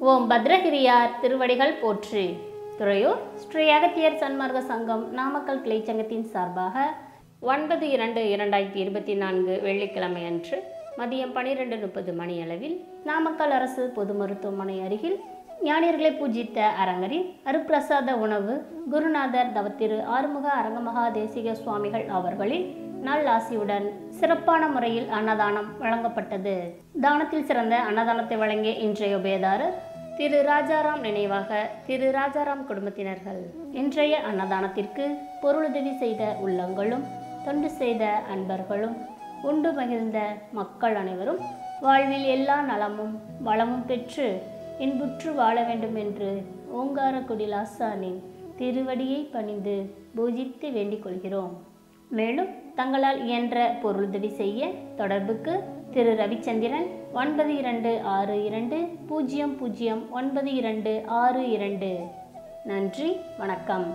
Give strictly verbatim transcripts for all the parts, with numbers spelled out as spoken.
ஓம் பத்ரகிரியார் திருவடிகள் போற்றி. துறையூர் ஸ்ரீ அகத்தியர் சன்மார்க்க சங்கம் நாமக்கல் கிளைச்சங்கத்தின் சார்பாக ஒன்பது இரண்டு இரண்டாயிரத்தி இருபத்தி நான்கு வெள்ளிக்கிழமை அன்று மதியம் பனிரெண்டு முப்பது மணியளவில் நாமக்கல் அரசு பொது மருத்துவமனை அருகில் ஞானியர்களை பூஜித்த அரங்கரின் அருப்பிரசாத உணவு குருநாதர் தவத்திரு ஆறுமுக அரங்கமகா தேசிக சுவாமிகள் அவர்களின் நல்லாசியுடன் சிறப்பான முறையில் அன்னதானம் வழங்கப்பட்டது. தானத்தில் சிறந்த அன்னதானத்தை வழங்கிய இன்றைய உபயதாரர் திரு ராஜாராம் நினைவாக திரு ராஜாராம் குடும்பத்தினர்கள். இன்றைய அன்னதானத்திற்கு பொருளுதவி செய்த உள்ளங்களும் தொண்டு செய்த அன்பர்களும் உண்டு மகிழ்ந்த மக்கள் அனைவரும் வாழ்வில் எல்லா நலமும் வளமும் பெற்று இன்புற்று வாழ வேண்டும் என்று ஓங்காரக்குடி லாசானின் திருவடியை பணிந்து பூஜித்து வேண்டிக் கொள்கிறோம். மேலும் தங்களால் இயன்ற பொருளுதவி செய்ய தொடர்புக்கு திரு ரவிச்சந்திரன் ஒன்பது இரண்டு ஆறு இரண்டு பூஜ்ஜியம் பூஜ்ஜியம் ஒன்பது இரண்டு ஆறு இரண்டு. நன்றி, வணக்கம்.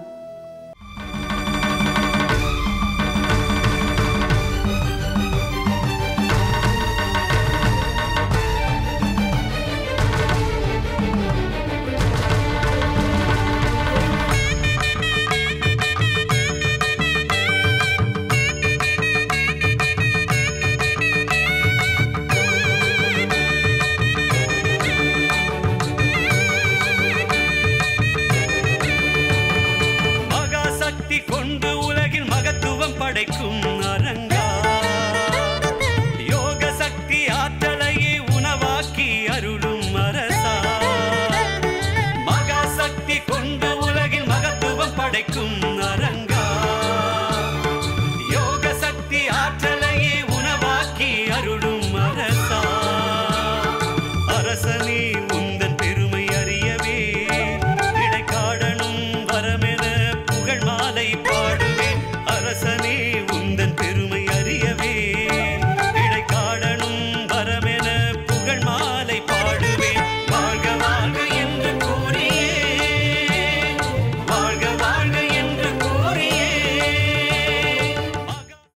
கொண்டு உலகில் மகத்துவம் படைக்கும் அரங்கா, யோக சக்தி ஆற்றலையே உணவாக்கி அருளும் அரசா. மகா சக்தி கொண்டு உலகில் மகத்துவம் படைக்கும்